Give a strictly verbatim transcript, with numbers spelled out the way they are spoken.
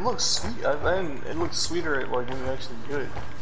looks sweet. I, I, it looks sweeter like when you actually do it.